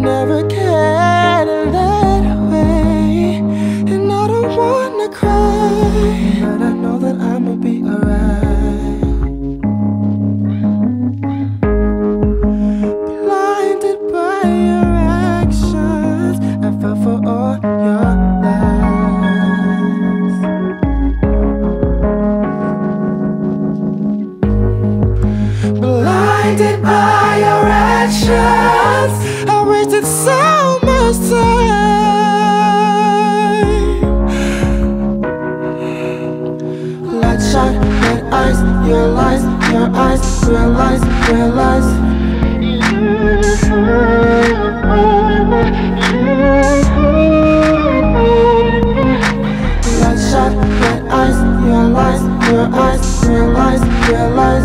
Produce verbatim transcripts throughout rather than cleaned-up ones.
never cared that way, and I don't wanna cry, but I know that I'ma be alright. Blinded by your actions, I fell for all your lies. Blinded by your actions, I wasted so much time. Bloodshot, red eyes, your lies, your eyes, realize, realize. Bloodshot, red eyes, your lies, your eyes, realize, realize.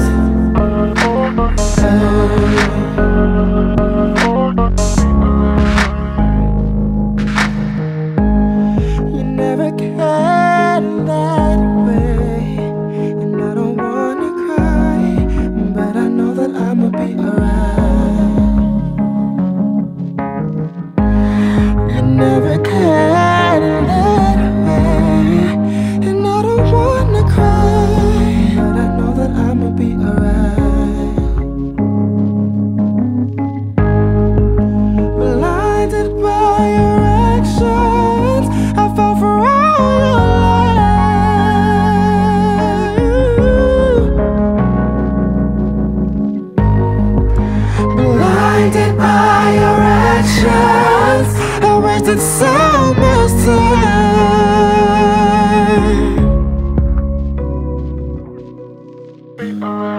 You never cared that way, and I don't wanna cry, but I know that I'ma be alright. You never cared that way, and I don't wanna cry, but I know that I'ma be alright. Blinded by your actions, I fell for all your lies. Blinded by your actions, I wasted so much time. Be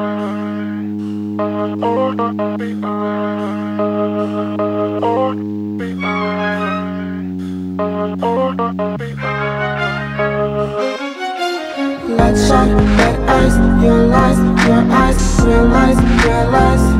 alright. Be Bloodshot, red eyes, your lies, your eyes, realize, realize.